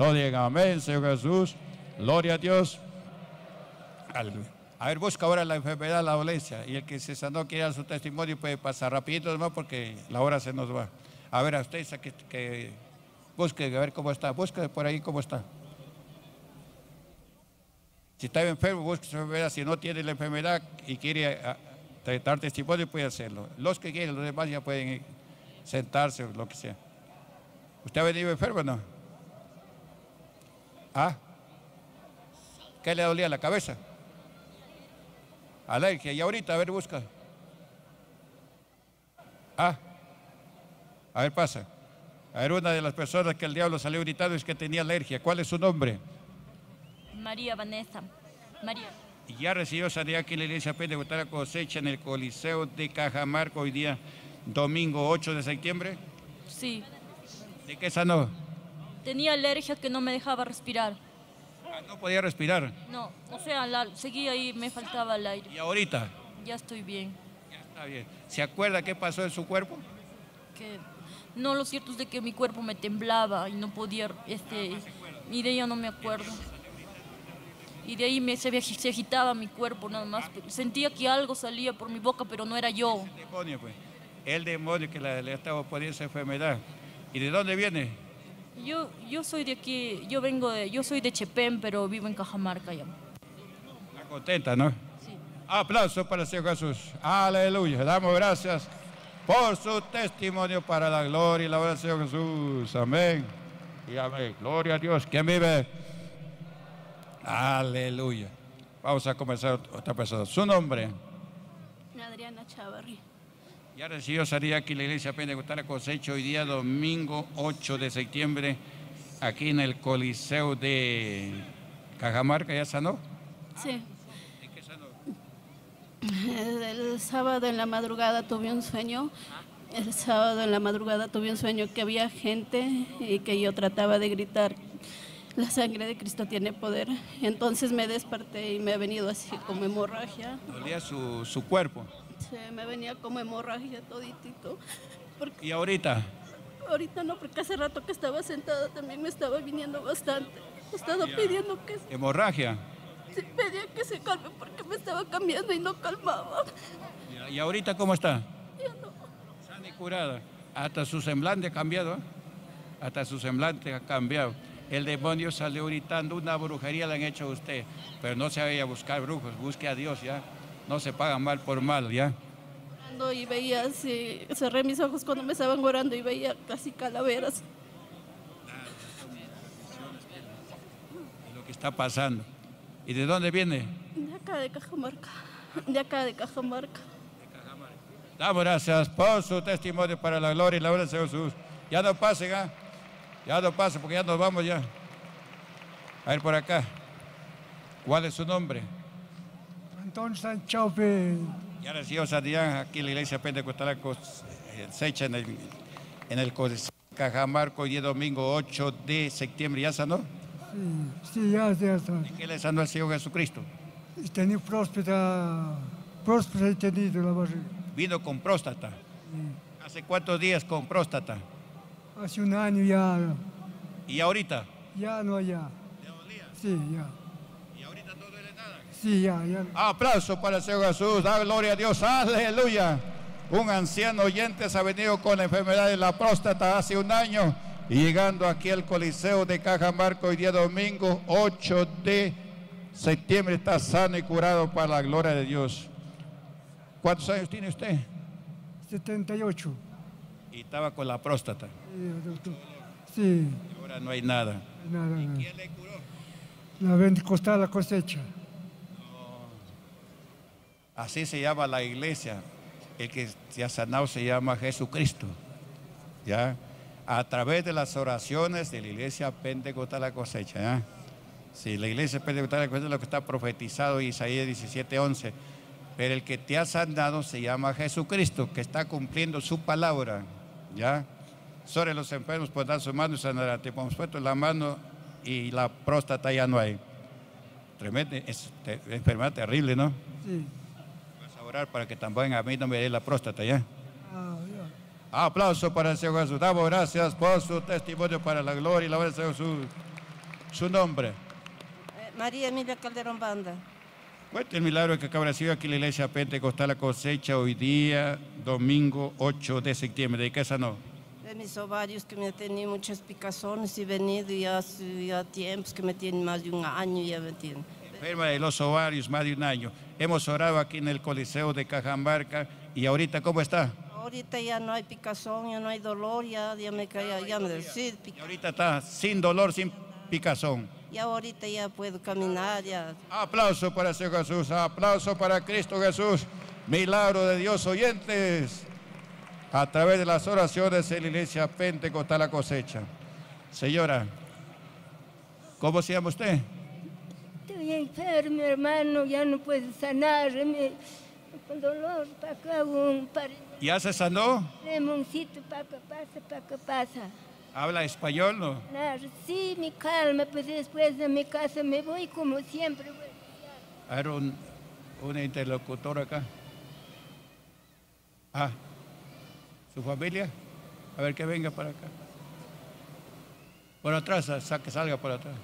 Todo bien, amén, Señor Jesús. Gloria a Dios. Aleluya. A ver, busca ahora la enfermedad, la dolencia. Y el que se sanó quiere dar su testimonio puede pasar rapidito nomás porque la hora se nos va. A ver, a usted que busque, a ver cómo está. Busque por ahí cómo está. Si está enfermo, busque su enfermedad. Si no tiene la enfermedad y quiere dar testimonio, puede hacerlo. Los que quieren, los demás ya pueden sentarse o lo que sea. ¿Usted ha venido enfermo o no? ¿Ah? ¿Qué le dolía la cabeza? Alergia. Y ahorita, a ver, busca. ¿Ah? A ver, pasa. A ver, una de las personas que el diablo salió gritando es que tenía alergia. ¿Cuál es su nombre? María Vanessa. María. Y ya recibió sanidad aquí en la iglesia Pentecostal Cosecha en el Coliseo de Cajamarca hoy día, domingo 8 de septiembre. Sí. ¿De qué sanó? Tenía alergia que no me dejaba respirar. No podía respirar. No, o sea, seguía ahí, me faltaba el aire. ¿Y ahorita? Ya estoy bien. Ya está bien. ¿Se acuerda qué pasó en su cuerpo? Que no, lo cierto es de que mi cuerpo me temblaba y no podía, y de ello no me acuerdo. Y de ahí se agitaba mi cuerpo nada más. Sentía que algo salía por mi boca, pero no era yo. El demonio, pues. El demonio que le estaba poniendo esa enfermedad. ¿Y de dónde viene? Yo soy de aquí, yo soy de Chepén, pero vivo en Cajamarca ya. Está contenta, ¿no? Sí. Aplauso para el Señor Jesús. Aleluya. Damos gracias por su testimonio para la gloria y la obra del Señor Jesús. Amén. Y amén. Gloria a Dios. ¿Quién vive? Aleluya. Vamos a comenzar otra persona. Su nombre. Adriana Chavarri. Ya recibió salida aquí en la iglesia Pentecostal Cosecha hoy día domingo 8 de septiembre aquí en el Coliseo de Cajamarca. ¿Ya sanó? Sí. ¿De qué sanó? El sábado en la madrugada tuve un sueño. El sábado en la madrugada tuve un sueño que había gente y que yo trataba de gritar: la sangre de Cristo tiene poder. Entonces me desperté y me ha venido así como hemorragia. Dolía su cuerpo. Sí, me venía como hemorragia toditito. ¿Y ahorita? Ahorita no, porque hace rato que estaba sentada también me estaba viniendo bastante. He estado pidiendo que... ¿Hemorragia? Sí, pedía que se calme porque me estaba cambiando y no calmaba. ¿Y ahorita cómo está? Ya no. Sana y curada. Hasta su semblante ha cambiado. Hasta su semblante ha cambiado. El demonio salió gritando, una brujería le han hecho a usted. Pero no se vaya a buscar brujos, busque a Dios ya. No se paga mal por mal, ¿ya? Y veía así, cerré mis ojos cuando me estaban orando y veía casi calaveras. Es lo que está pasando. ¿Y de dónde viene? De acá de Cajamarca. De acá de Cajamarca. Damos gracias por su testimonio para la gloria y la obra del Señor Jesús. Ya no pasen, ¿ah? Ya no pasen porque ya nos vamos ya. A ver por acá. ¿Cuál es su nombre? Antonio Sanchaupe. Ya recibió sanidad aquí en la iglesia Pentecostal Cosecha en el Cajamarca hoy es domingo 8 de septiembre. ¿Ya sanó? Sí, ya está. ¿Y qué le sanó el Señor Jesucristo? Tenía próspera he tenido la barriga. Vino con próstata. Sí. ¿Hace cuántos días con próstata? Hace un año ya. ¿Y ahorita? Ya no, ya. ¿Le dolía? Sí, ya. ¿Y ahorita no duele nada? Sí, ya. Aplauso para el Señor Jesús, da gloria a Dios, aleluya. Un anciano oyente se ha venido con la enfermedad de la próstata hace un año y llegando aquí al Coliseo de Cajamarca hoy día domingo 8 de septiembre está sano y curado para la gloria de Dios. ¿Cuántos años tiene usted? 78. Y estaba con la próstata. Sí, doctor. Sí. Y ahora no hay nada. Nada. ¿Y quién le curó? La Pentecostal Cosecha. Así se llama la iglesia. El que se ha sanado se llama Jesucristo. ¿Ya? A través de las oraciones de la iglesia Pentecostal La Cosecha. ¿Ya? Sí, la iglesia Pentecostal La Cosecha es lo que está profetizado en Isaías 17:11. Pero el que te ha sanado se llama Jesucristo, que está cumpliendo su palabra. ¿Ya? Sobre los enfermos pondrán su mano y sanará. Te hemos puesto la mano y la próstata ya no hay. Tremenda, enfermedad terrible, ¿no? Sí. Vas a orar para que también a mí no me dé la próstata, ¿ya? Ya. Aplauso para el Señor Jesús. Damos gracias por su testimonio para la gloria y la obra del Señor Jesús. Su nombre. María Emilia Calderón Banda. Cuente el milagro que acaba de recibir aquí en la iglesia Pentecostal La Cosecha hoy día, domingo 8 de septiembre. ¿De qué sanó? De mis ovarios, que me tenían muchas picazones y venido ya tiempos que me tienen más de un año, ya me tienen. Enferma de los ovarios, más de un año. Hemos orado aquí en el Coliseo de Cajamarca y ahorita, ¿cómo está? Ahorita ya no hay picazón, ya no hay dolor, ya me caía, ya me decía. Y ahorita está sin dolor, sin picazón. Y ahorita ya puedo caminar, ya. Aplauso para el Señor Jesús, aplauso para Cristo Jesús. Milagro de Dios, oyentes, a través de las oraciones de la iglesia Pentecostal La Cosecha. Señora, ¿cómo se llama usted? Estoy enfermo, hermano, ya no puedo sanarme. Con dolor, para acá, ¿Ya se sanó? Lemoncito, para que pasa. ¿Habla español, no? Sí, mi calma, pues después de mi casa me voy como siempre. Hay una interlocutora acá. Ah, ¿su familia? A ver, que venga para acá. Por atrás, que salga por atrás.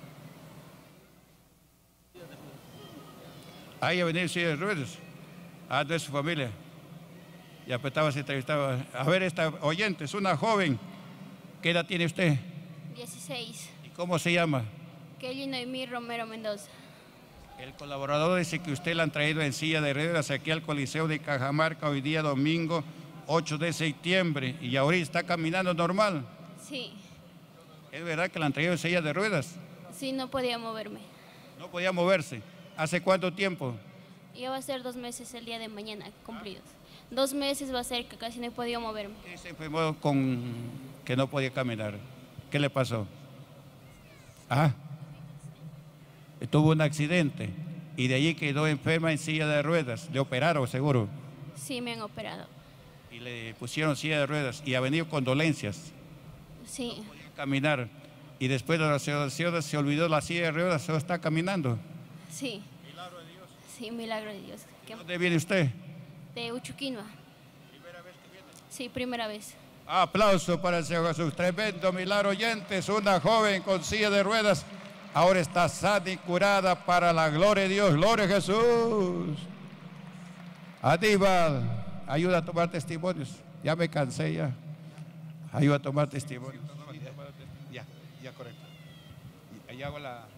Ahí a venir silla de ruedas. Ah, no es su familia. Y apretaba, se entrevistaba. A ver, esta oyente, es una joven. ¿Qué edad tiene usted? 16. ¿Y cómo se llama? Kelly Noemí Romero Mendoza. El colaborador dice que usted la han traído en silla de ruedas aquí al Coliseo de Cajamarca hoy día domingo 8 de septiembre y ahorita está caminando normal. Sí. ¿Es verdad que la han traído en silla de ruedas? Sí, no podía moverme. No podía moverse. ¿Hace cuánto tiempo? Ya va a ser 2 meses el día de mañana cumplidos. 2 meses va a ser que casi no he podido moverme. Se enfermó con que no podía caminar. ¿Qué le pasó? Ah, tuvo un accidente y de allí quedó enferma en silla de ruedas. ¿Le operaron seguro? Sí, me han operado. Y le pusieron silla de ruedas y ha venido con dolencias. Sí. No podía caminar y después de las oraciones se olvidó la silla de ruedas, solo está caminando. Sí. Milagro de Dios. Sí, milagro de Dios. ¿Dónde viene usted? De Uchuquinua. ¿Primera vez que viene? Sí, primera vez. Aplauso para el Señor Jesús. Tremendo milagro, oyentes. Una joven con silla de ruedas ahora está sana y curada para la gloria de Dios. Gloria a Jesús. Aníbal, ayuda a tomar testimonios. Ya me cansé ya. Ayuda a tomar testimonios. Ya, correcto. Y ahí hago la...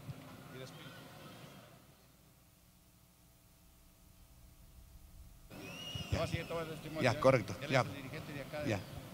Ya, correcto. Ya.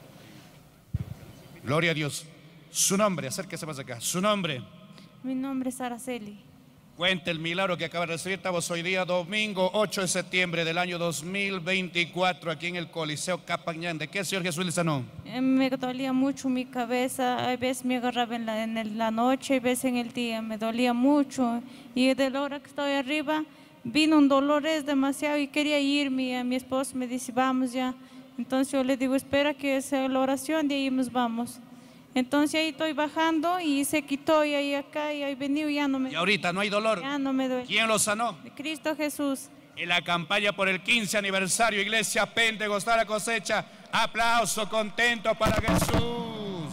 Gloria a Dios. Su nombre, acérquese más acá. Su nombre. Mi nombre es Araceli. Cuente el milagro que acaba de recibir. Estamos hoy día domingo 8 de septiembre del año 2024 aquí en el Coliseo Capañán. ¿De qué el Señor Jesús le sanó? Me dolía mucho mi cabeza, a veces me agarraba en la noche, a veces en el día, me dolía mucho. Y de la hora que estoy arriba, vino un dolor demasiado y quería irme. A mi esposo me dice, vamos ya. Entonces yo le digo, espera que sea la oración, de ahí nos vamos. Entonces ahí estoy bajando y se quitó y ahí acá y ahí venido ya no me... Y ahorita no hay dolor. Ya no me duele. ¿Quién lo sanó? De Cristo Jesús. En la campaña por el 15 aniversario, Iglesia Pentecostal La Cosecha. Aplauso contento para Jesús.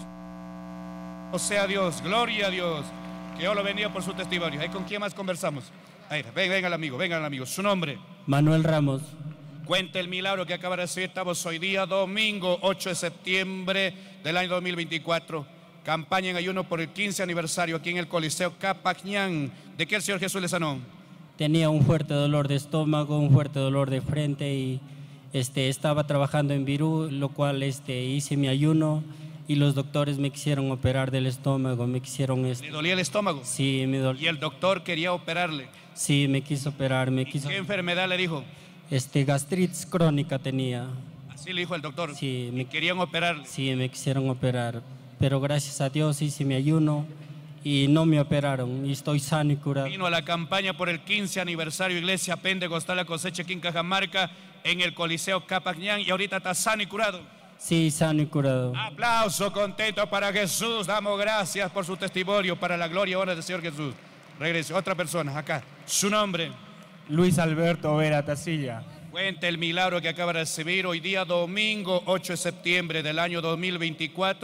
O sea Dios, gloria a Dios. Que Dios lo bendiga por su testimonio. ¿Ahí con quién más conversamos? Ahí, venga el amigo. Su nombre. Manuel Ramos. Cuente el milagro que acaba de recibir. Estamos hoy día domingo 8 de septiembre del año 2024. Campaña en ayuno por el 15 aniversario aquí en el Coliseo Capañán. ¿De qué el Señor Jesús le sanó? Tenía un fuerte dolor de estómago, un fuerte dolor de frente y estaba trabajando en Virú, lo cual hice mi ayuno y los doctores me quisieron operar del estómago, me quisieron... ¿Le dolía el estómago? Sí, me dolía. ¿Y el doctor quería operarle? Sí, me quiso operar, ¿Qué enfermedad le dijo? Gastritis crónica tenía. ¿Así le dijo el doctor? Sí. ¿Me querían operarle? Sí, me quisieron operar, pero gracias a Dios hice mi ayuno y no me operaron y estoy sano y curado. Vino a la campaña por el 15 aniversario Iglesia Pentecostal La Cosecha aquí en Cajamarca, en el Coliseo Capañán, y ahorita está sano y curado. Sí, sano y curado. Aplauso contento para Jesús. Damos gracias por su testimonio, para la gloria y honra del Señor Jesús. Regrese, otra persona, acá. Su nombre. Luis Alberto Vera Tasilla. Cuente el milagro que acaba de recibir hoy día domingo 8 de septiembre del año 2024.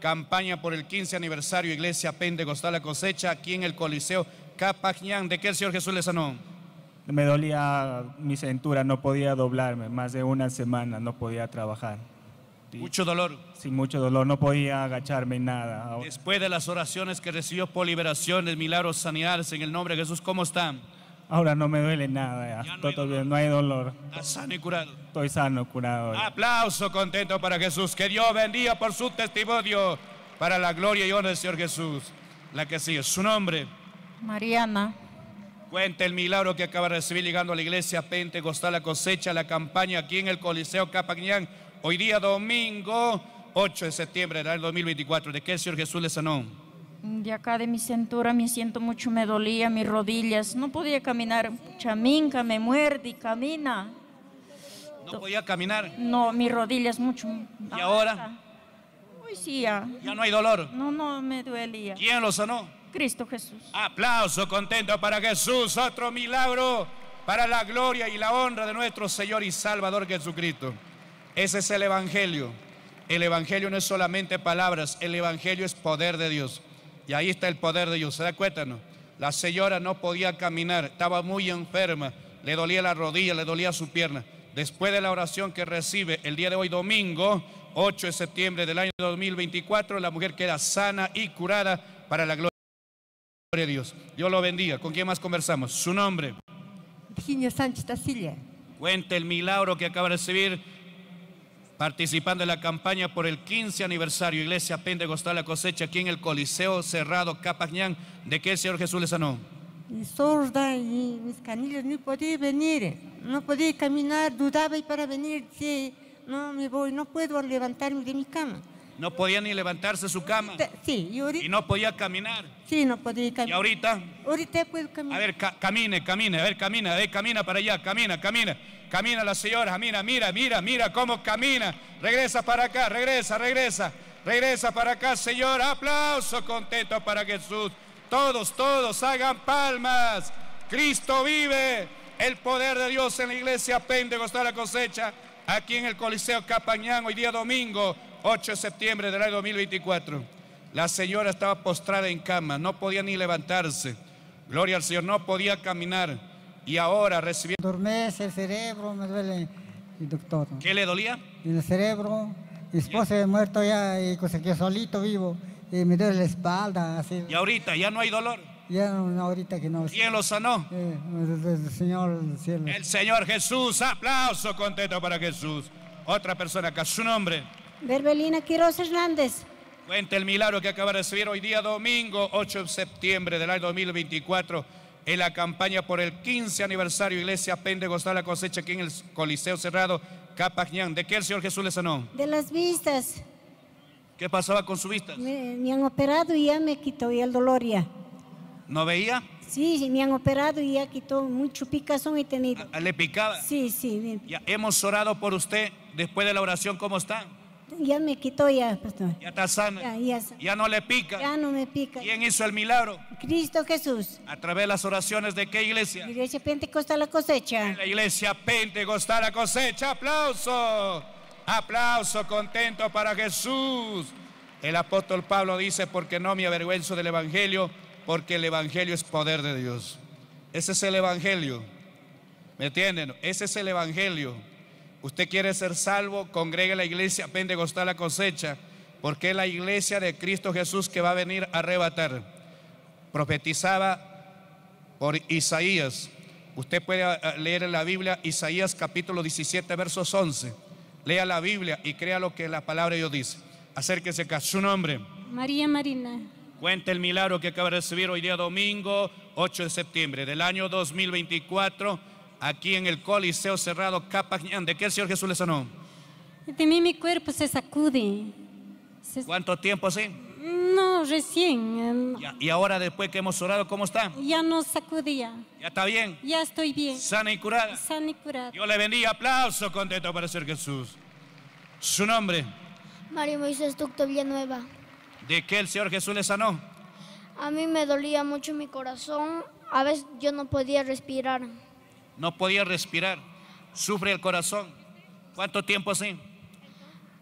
campaña por el 15 aniversario Iglesia Pentecostal La Cosecha, aquí en el Coliseo Capañán. ¿De qué el Señor Jesús le sanó? Me dolía mi cintura, no podía doblarme, más de una semana no podía trabajar. Mucho dolor. Sí, mucho dolor, no podía agacharme en nada. Después de las oraciones que recibió por liberaciones, milagros, sanidades, en el nombre de Jesús, ¿cómo está? Ahora no me duele nada, ya todo bien, no hay dolor. Está sano y curado. Estoy sano, curado. Aplauso contento para Jesús. Que Dios bendiga por su testimonio para la gloria y honra del Señor Jesús. La que sigue, su nombre. Mariana. Cuenta el milagro que acaba de recibir llegando a la Iglesia Pentecostal La Cosecha, la campaña aquí en el Coliseo Capañán. Hoy día domingo 8 de septiembre del 2024. ¿De qué el Señor Jesús le sanó? De acá de mi cintura me siento mucho, me dolía mis rodillas, no podía caminar, chaminca me muerde y camina. ¿No podía caminar? No, mis rodillas mucho. ¿Y ahora? Hoy sí ya. ¿Ya no hay dolor? No me duelía. ¿Quién lo sanó? Cristo Jesús. Aplauso contento para Jesús, otro milagro para la gloria y la honra de nuestro Señor y Salvador Jesucristo. Ese es el Evangelio. El Evangelio no es solamente palabras, el Evangelio es poder de Dios. Y ahí está el poder de Dios. ¿Se da cuenta, no? La señora no podía caminar, estaba muy enferma, le dolía la rodilla, le dolía su pierna. Después de la oración que recibe el día de hoy, domingo 8 de septiembre del año 2024, la mujer queda sana y curada para la gloria de Dios. Dios lo bendiga. ¿Con quién más conversamos? Su nombre. Virginia Sánchez Tacilla. Cuenta el milagro que acaba de recibir participando en la campaña por el 15 aniversario Iglesia Pentecostal La Cosecha aquí en el Coliseo Cerrado Capañán. ¿De qué el Señor Jesús le sanó? Sorda y mis canillas no podía venir, no podía caminar, dudaba y para venir, sí, no me voy, no puedo levantarme de mi cama. No podía ni levantarse de su cama. Sí, y ahorita. Y no podía caminar. Sí, no podía caminar. ¿Y ahorita? Ahorita puedo caminar. A ver, camine, a ver, camina para allá, camina. Camina la señora, mira cómo camina. Regresa para acá, regresa para acá, señora. Aplauso contento para Jesús. Todos hagan palmas. Cristo vive. El poder de Dios en la Iglesia Pentecostal La Cosecha, aquí en el Coliseo Capañán, hoy día domingo 8 de septiembre del año 2024. La señora estaba postrada en cama, no podía ni levantarse. Gloria al Señor, no podía caminar. Y ahora recibió... Dormece el cerebro, me duele, doctor. ¿Qué le dolía? En el cerebro. Mi esposa ha muerto ya y yo solito vivo. Y me duele la espalda. Así. ¿Y ahorita ya no hay dolor? Ya no, ahorita que no. ¿Quién lo sanó? El Señor del cielo. El Señor Jesús. Aplauso contento para Jesús. Otra persona acá, su nombre. Berbelina Quiroz Hernández. Cuenta el milagro que acaba de recibir hoy día domingo 8 de septiembre del año 2024 en la campaña por el 15 aniversario Iglesia Pentecostal La Cosecha aquí en el Coliseo Cerrado Capañán. ¿De qué el Señor Jesús le sanó? De las vistas. ¿Qué pasaba con su vista? Me han operado y ya me quitó ya el dolor ya. ¿No veía? Sí, me han operado y ya quitó mucho picazón he tenido. ¿Le picaba? Sí. Ya hemos orado por usted. Después de la oración, ¿cómo está? Ya me quitó ya, pastor. ¿Ya está sana? Ya no le pica. Ya no me pica. ¿Quién hizo el milagro? Cristo Jesús. ¿A través de las oraciones de qué iglesia? Iglesia Pentecostal La Cosecha. En la Iglesia Pentecostal La Cosecha. ¡Aplauso! Aplauso contento para Jesús. El apóstol Pablo dice, porque no me avergüenzo del Evangelio, porque el Evangelio es poder de Dios. Ese es el Evangelio. ¿Me entienden? Ese es el Evangelio. Usted quiere ser salvo, congregue a la Iglesia Pentecostal La Cosecha, porque es la iglesia de Cristo Jesús que va a venir a arrebatar. Profetizaba por Isaías. Usted puede leer en la Biblia Isaías capítulo 17 versos 11. Lea la Biblia y crea lo que la palabra de Dios dice. Acérquese acá, su nombre. María Marina. Cuenta el milagro que acaba de recibir hoy día domingo 8 de septiembre del año 2024 aquí en el Coliseo Cerrado Capañán. ¿De qué el Señor Jesús le sanó? De mí mi cuerpo se sacude. ¿Cuánto tiempo así? No, recién. Y ahora después que hemos orado, ¿cómo está? Ya no sacudía. ¿Ya está bien? Ya estoy bien. ¿Sana y curada? Sana y curada. Dios le bendiga. Aplauso contento para el Señor Jesús. Su nombre. María Moisés Tucto Villanueva. ¿De qué el Señor Jesús le sanó? A mí me dolía mucho mi corazón. A veces yo no podía respirar. No podía respirar. Sufre el corazón. ¿Cuánto tiempo así?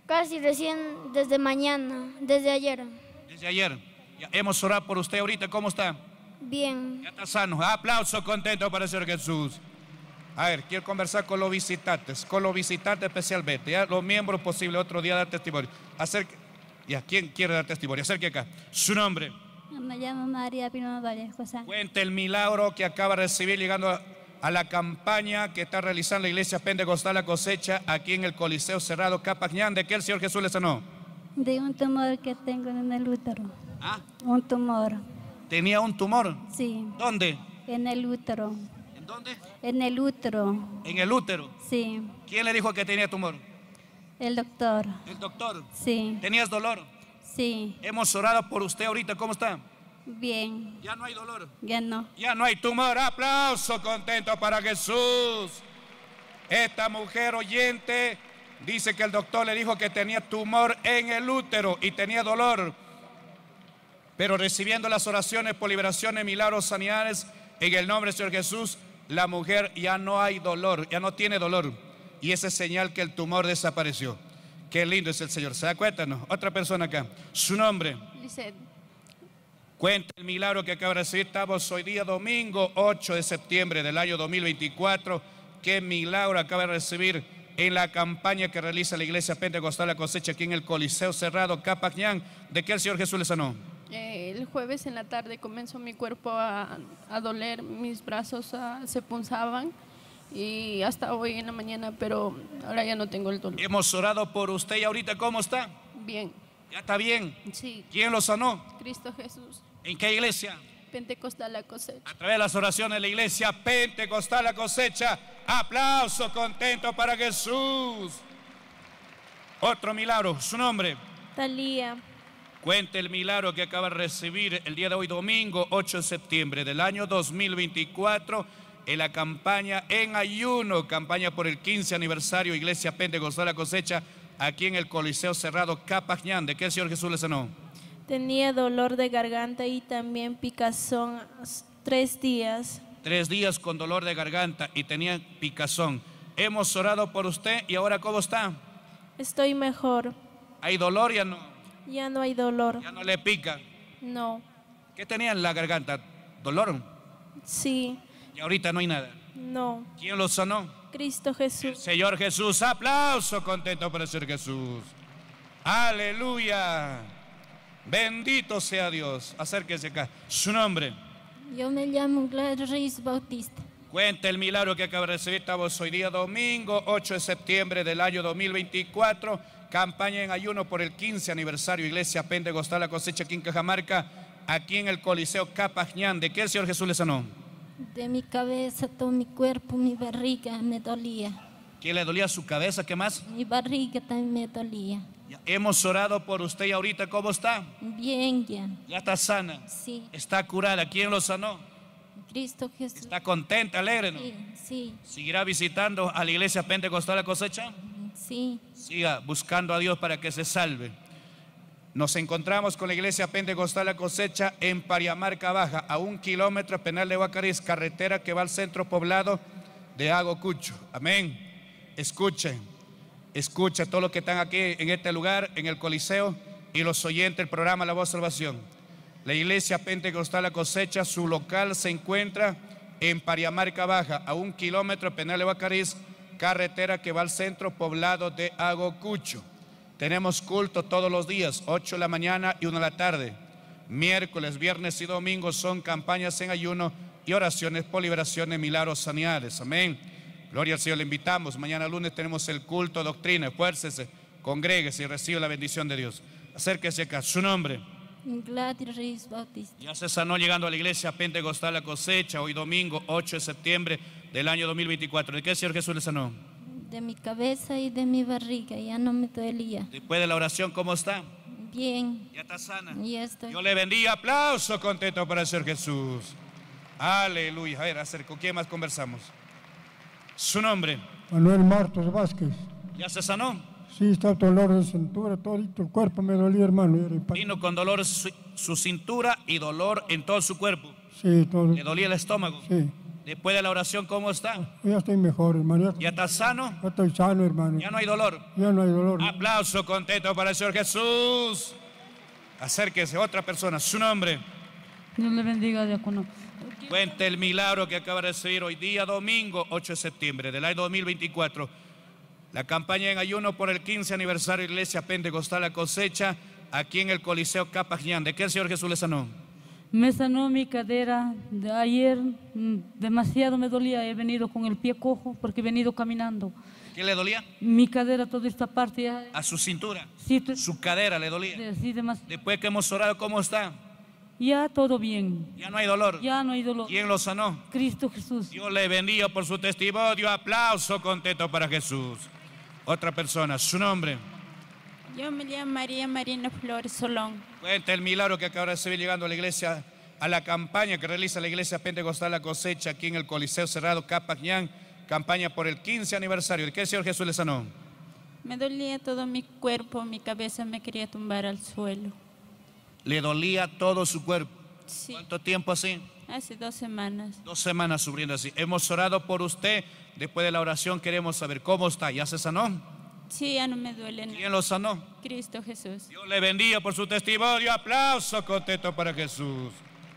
Casi recién desde mañana, desde ayer. Desde ayer. Ya hemos orado por usted ahorita. ¿Cómo está? Bien. Ya está sano. Aplauso contento para el Señor Jesús. A ver, quiero conversar con los visitantes especialmente, ya los miembros posibles otro día dar testimonio. Ya, ¿quién quiere dar testimonio? Acerque acá. Su nombre. Me llamo María Pino Valles José. Cuente el milagro que acaba de recibir llegando a la campaña que está realizando la Iglesia Pentecostal La Cosecha aquí en el Coliseo Cerrado Capañán. ¿De qué el Señor Jesús le sanó? De un tumor que tengo en el útero. ¿Ah? Un tumor. ¿Tenía un tumor? Sí. ¿Dónde? En el útero. ¿En dónde? En el útero. ¿En el útero? Sí. ¿Quién le dijo que tenía tumor? El doctor. ¿El doctor? Sí. ¿Tenías dolor? Sí. Hemos orado por usted ahorita. ¿Cómo está? Bien. ¿Ya no hay dolor? Ya no. Ya no hay tumor. Aplauso contento para Jesús. Esta mujer oyente dice que el doctor le dijo que tenía tumor en el útero y tenía dolor. Pero recibiendo las oraciones por liberaciones, milagros, sanidades, en el nombre del Señor Jesús, la mujer ya no hay dolor, ya no tiene dolor. Y esa es señal que el tumor desapareció. Qué lindo es el Señor. ¿Se da cuenta? No. Otra persona acá. Su nombre. Lisette. Cuenta el milagro que acaba de recibir. Estamos hoy día domingo 8 de septiembre del año 2024. Qué milagro acaba de recibir en la campaña que realiza la Iglesia Pentecostal La Cosecha aquí en el Coliseo Cerrado Capañán. ¿De qué el Señor Jesús le sanó? El jueves en la tarde comenzó mi cuerpo a doler, mis brazos se punzaban y hasta hoy en la mañana, pero ahora ya no tengo el dolor. Hemos orado por usted y ahorita ¿cómo está? Bien. ¿Ya está bien? Sí. ¿Quién lo sanó? Cristo Jesús. ¿En qué iglesia? Pentecostal La Cosecha. A través de las oraciones de la Iglesia Pentecostal La Cosecha. Aplauso contento para Jesús. Otro milagro. Su nombre. Talía. Cuente el milagro que acaba de recibir el día de hoy, domingo 8 de septiembre del año 2024, en la campaña en ayuno, campaña por el 15 aniversario, Iglesia Pentecostal La Cosecha, aquí en el Coliseo Cerrado Capañán. ¿De qué el Señor Jesús le sanó? Tenía dolor de garganta y también picazón 3 días. 3 días con dolor de garganta y tenía picazón. Hemos orado por usted y ahora ¿cómo está? Estoy mejor. ¿Hay dolor? Ya no. Ya no hay dolor. Ya no le pica. No. ¿Qué tenía en la garganta? ¿Dolor? Sí. Y ahorita no hay nada. No. ¿Quién lo sanó? Cristo Jesús. El Señor Jesús. Aplauso contento por el Señor Jesús. Aleluya. Bendito sea Dios. Acérquese acá. Su nombre. Yo me llamo Gladys Reyes Bautista. Cuenta el milagro que acaba de recibir. Estamos hoy día domingo 8 de septiembre del año 2024. Campaña en ayuno por el 15 aniversario Iglesia Pentecostal La Cosecha aquí en Cajamarca, aquí en el Coliseo Capañán. ¿De qué el Señor Jesús le sanó? De mi cabeza, todo mi cuerpo, mi barriga me dolía. ¿Qué le dolía su cabeza? ¿Qué más? Mi barriga también me dolía. Ya hemos orado por usted y ahorita ¿cómo está? Bien ya. Ya está sana. Sí. Está curada. ¿Quién lo sanó? Cristo Jesús. Está contenta, alegre, ¿no? Sí, sí. ¿Seguirá visitando a la Iglesia Pentecostal La Cosecha? Sí. Siga buscando a Dios para que se salve. Nos encontramos con la Iglesia Pentecostal La Cosecha en Pariamarca Baja, a 1 kilómetro Penal de Guacariz, carretera que va al centro poblado de Agocucho. Amén. Escuchen todo lo que están aquí en este lugar, en el Coliseo, y los oyentes del programa La Voz de Salvación. La Iglesia Pentecostal La Cosecha, su local se encuentra en Pariamarca Baja, a 1 kilómetro Penal de Guacariz, carretera que va al centro poblado de Agocucho. Tenemos culto todos los días, 8 de la mañana y 1 de la tarde. Miércoles, viernes y domingos son campañas en ayuno y oraciones por liberaciones, milagros, sanidades. Amén. Gloria al Señor, le invitamos. Mañana lunes tenemos el culto doctrina. Esfuércese, congréguese y recibe la bendición de Dios. Acérquese acá. Su nombre. Gladys Reyes Bautista. Ya se sanó llegando a la Iglesia Pentecostal La Cosecha, hoy domingo 8 de septiembre del año 2024. ¿De qué el Señor Jesús le sanó? De mi cabeza y de mi barriga, ya no me dolía. Después de la oración, ¿cómo está? Bien. Ya está sana. Ya estoy. Dios le bendiga. Aplauso contento para el Señor Jesús. Aleluya. A ver, acerco. ¿Quién más conversamos? Su nombre. Manuel Martos Vázquez. ¿Ya se sanó? Sí, está dolor de cintura, todo el cuerpo me dolía, hermano. Vino con dolor su cintura y dolor en todo su cuerpo. Sí, todo. ¿Le dolía el estómago? Sí. Después de la oración, ¿cómo está? Ya estoy mejor, hermano. ¿Ya está sano? Ya estoy sano, hermano. ¿Ya no hay dolor? Ya no hay dolor. Aplauso contento para el Señor Jesús. Acérquese, otra persona, su nombre. Dios le bendiga, diácono. Cuente el milagro que acaba de recibir hoy día, domingo 8 de septiembre del año 2024. La campaña en ayuno por el 15 aniversario de la Iglesia Pentecostal La Cosecha, aquí en el Coliseo Capagnán. ¿De qué el Señor Jesús le sanó? Me sanó mi cadera. De ayer demasiado me dolía. He venido con el pie cojo porque he venido caminando. ¿Qué le dolía? Mi cadera, toda esta parte. Ya, a su cintura. Sí, su cadera le dolía. Sí, demasiado. Después que hemos orado, ¿cómo está? Ya todo bien. Ya no hay dolor. Ya no hay dolor. ¿Quién lo sanó? Cristo Jesús. Dios le bendiga por su testimonio. Aplauso contento para Jesús. Otra persona, su nombre. Yo me llamo María Marina Flores Solón. Cuenta el milagro que acaba de recibir llegando a la iglesia, a la campaña que realiza la Iglesia Pentecostal La Cosecha aquí en el Coliseo Cerrado Capagnán, campaña por el 15 aniversario. ¿De qué el Señor Jesús le sanó? Me dolía todo mi cuerpo, mi cabeza me quería tumbar al suelo. ¿Le dolía todo su cuerpo? Sí. ¿Cuánto tiempo así? Hace 2 semanas. 2 semanas sufriendo así. Hemos orado por usted. Después de la oración queremos saber cómo está. ¿Ya se sanó? Sí, ya no me duele nada. ¿Quién lo sanó? Cristo Jesús. Dios le bendiga por su testimonio. Aplauso contento para Jesús.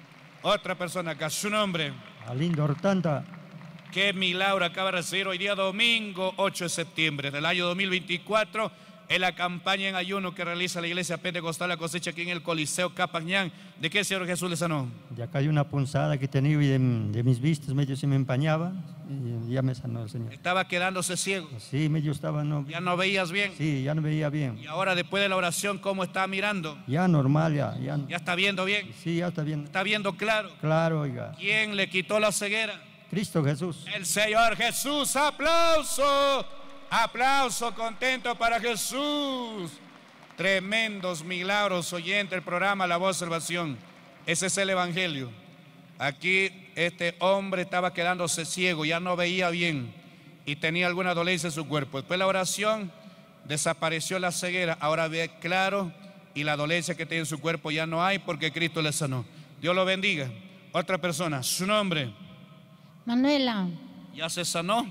Otra persona acá, su nombre. Alindo Hortanta. Qué milagro acaba de recibir hoy día domingo 8 de septiembre del año 2024 en la campaña en ayuno que realiza la Iglesia Pentecostal La Cosecha aquí en el Coliseo Capagnán. ¿De qué el Señor Jesús le sanó? De acá hay una punzada que tenía y de mis vistas medio se me empañaba y ya me sanó el Señor. Estaba quedándose ciego. Sí, medio estaba, no. ¿Ya no veías bien? Sí, ya no veía bien. Y ahora después de la oración, ¿cómo está mirando? Ya normal, ya. ¿Ya está viendo bien? Sí, ya está viendo. ¿Está viendo claro? Claro, oiga. ¿Quién le quitó la ceguera? Cristo Jesús. El Señor Jesús. ¡Aplauso! Aplauso contento para Jesús. Tremendos milagros, oyente el programa La Voz de Salvación. Ese es el Evangelio. Aquí este hombre estaba quedándose ciego, ya no veía bien y tenía alguna dolencia en su cuerpo. Después de la oración desapareció la ceguera, ahora ve claro y la dolencia que tiene en su cuerpo ya no hay porque Cristo le sanó. Dios lo bendiga. Otra persona, su nombre. Manuela. ¿Ya se sanó?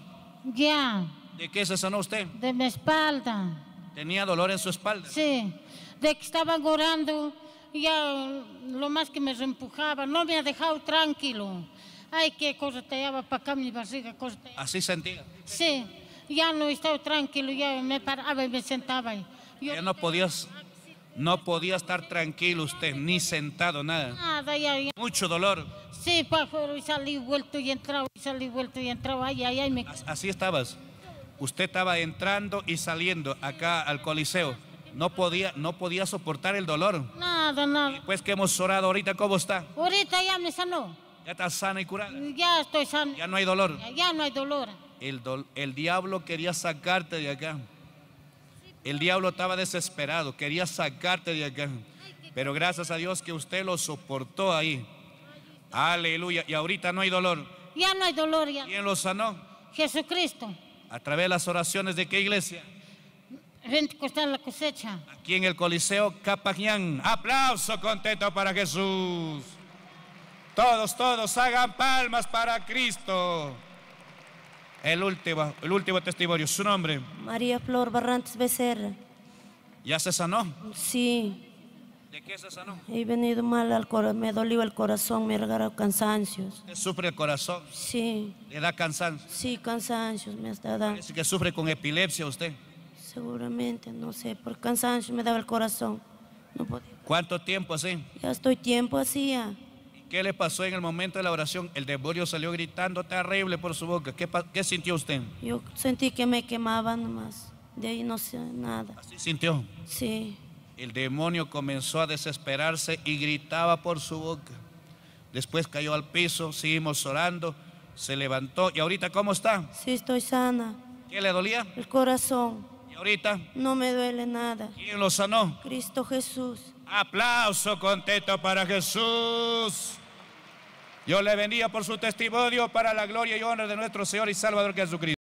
Ya. ¿De qué se sanó usted? De mi espalda. ¿Tenía dolor en su espalda? Sí, de que estaban orando, ya lo más que me reempujaba, no me ha dejado tranquilo. Ay, qué cosa te lleva para acá mi barriga. ¿Así sentía? Sí, ya no estaba tranquilo, ya me paraba y me sentaba. Ya no podía estar tranquilo usted, ni sentado, nada. Nada, ya. Mucho dolor. Sí, para afuera y salí, vuelto y entraba, y salí, vuelto y entraba, ay, me... Así estabas. Usted estaba entrando y saliendo acá al Coliseo. No podía soportar el dolor. Nada. Después que hemos orado ahorita, ¿cómo está? Ahorita ya me sanó. ¿Ya está sana y curada? Ya estoy sana. ¿Ya no hay dolor? Ya no hay dolor. El diablo quería sacarte de acá. El diablo estaba desesperado, quería sacarte de acá. Pero gracias a Dios que usted lo soportó ahí. Aleluya. Y ahorita no hay dolor. Ya no hay dolor. Ya. ¿Quién lo sanó? Jesucristo. ¿A través de las oraciones de qué iglesia? Pentecostal La Cosecha. Aquí en el Coliseo Capagnán. Aplauso contento para Jesús. Todos hagan palmas para Cristo. El último testimonio, su nombre. María Flor Barrantes Becerra. ¿Ya se sanó? Sí. ¿De qué se sanó? He venido mal al corazón, me dolió el corazón, me agarró cansancios. ¿Usted sufre el corazón? Sí. ¿Le da cansancio? Sí, cansancios me está dando. Parece que sufre con epilepsia usted. Seguramente, no sé, por cansancio me daba el corazón. No podía. ¿Cuánto tiempo así? Ya estoy tiempo así ya. ¿Qué le pasó en el momento de la oración? El demonio salió gritando terrible por su boca. ¿Qué sintió usted? Yo sentí que me quemaba nomás. De ahí no sé nada. ¿Así sintió? Sí. El demonio comenzó a desesperarse y gritaba por su boca. Después cayó al piso, seguimos orando, se levantó. ¿Y ahorita cómo está? Sí, estoy sana. ¿Qué le dolía? El corazón. ¿Y ahorita? No me duele nada. ¿Quién lo sanó? Cristo Jesús. Aplauso contento para Jesús. Dios le bendiga por su testimonio para la gloria y honra de nuestro Señor y Salvador Jesucristo.